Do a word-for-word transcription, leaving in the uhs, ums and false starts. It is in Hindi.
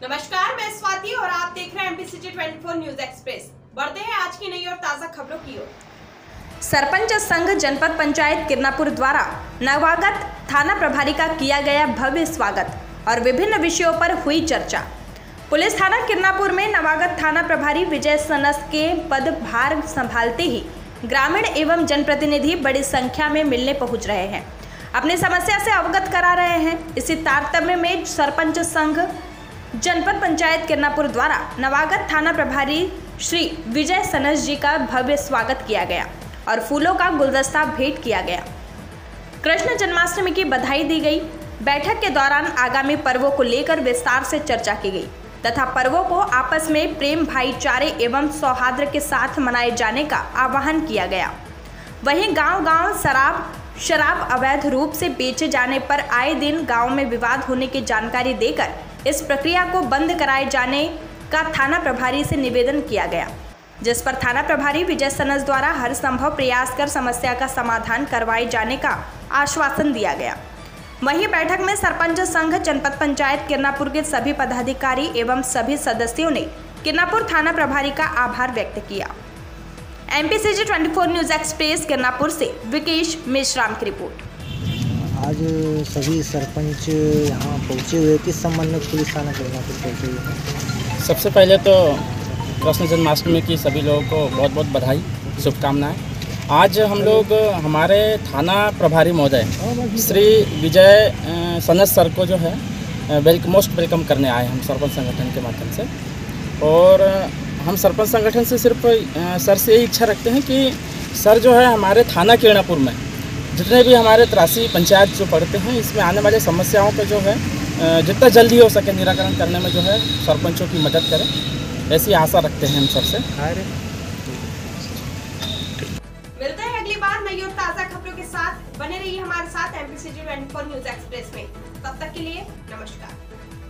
नमस्कार, मैं स्वाति और आप देख रहे हैं एमपीसीजी चौबीस न्यूज एक्सप्रेस। बढ़ते हैं आज की नई और ताजा खबरों की ओर। सरपंच संघ जनपद पंचायत किरनापुर द्वारा नवागत थाना प्रभारी का किया गया भव्य स्वागत और विभिन्न विषयों पर हुई चर्चा। पुलिस थाना किरनापुर में नवागत थाना प्रभारी विजय सनस के पदभार संभालते ही ग्रामीण एवं जनप्रतिनिधि बड़ी संख्या में मिलने पहुंच रहे हैं, अपनी समस्या से अवगत करा रहे हैं। इसी तारतम्य में सरपंच संघ जनपद पंचायत किरनापुर द्वारा नवागत थाना प्रभारी श्री विजय सनस जी का भव्य स्वागत किया गया और फूलों का गुलदस्ता भेंट किया गया। कृष्ण जन्माष्टमी की बधाई दी गई। बैठक के दौरान आगामी पर्वों को लेकर विस्तार से चर्चा की गई तथा पर्वों को आपस में प्रेम, भाईचारे एवं सौहार्द के साथ मनाए जाने का आह्वान किया गया। वहीं गांव-गांव शराब शराब अवैध रूप से बेचे जाने पर आए दिन गांव में विवाद होने की जानकारी देकर इस प्रक्रिया को बंद कराए जाने का थाना प्रभारी से निवेदन किया गया, जिस पर थाना प्रभारी विजय सनस द्वारा हर संभव प्रयास कर समस्या का समाधान करवाए जाने का आश्वासन दिया गया। वहीं बैठक में सरपंच संघ जनपद पंचायत किरनापुर के सभी पदाधिकारी एवं सभी सदस्यों ने किरनापुर थाना प्रभारी का आभार व्यक्त किया। एमपीसीजी चौबीस न्यूज एक्सप्रेस किरनापुर से विकेश मेश्राम की रिपोर्ट। आज सभी सरपंच यहाँ पहुँचे हुए, किस संबंध में पुलिस थाना किरनापुर पहुँचे हुए हैं? सबसे पहले तो कृष्ण जन्माष्टमी की सभी लोगों को बहुत बहुत बधाई, शुभकामनाएं। आज हम लोग हमारे थाना प्रभारी महोदय श्री विजय सनस सर को जो है वेल मोस्ट वेलकम करने आए हम सरपंच संगठन के माध्यम से। और हम सरपंच संगठन से सिर्फ सर से यही इच्छा रखते हैं कि सर जो है हमारे थाना किरनापुर में जितने भी हमारे तिरासी पंचायत जो पड़ते हैं, इसमें आने वाले समस्याओं का जो है जितना जल्दी हो सके निराकरण करने में जो है सरपंचों की मदद करें, ऐसी आशा रखते हैं हम सर से। मिलते हैं अगली बार नई और ताजा खबरों के साथ। बने रहिए हमारे साथ एमपीसीजी चौबीस न्यूज एक्सप्रेस में। तब तक के लिए नमस्कार।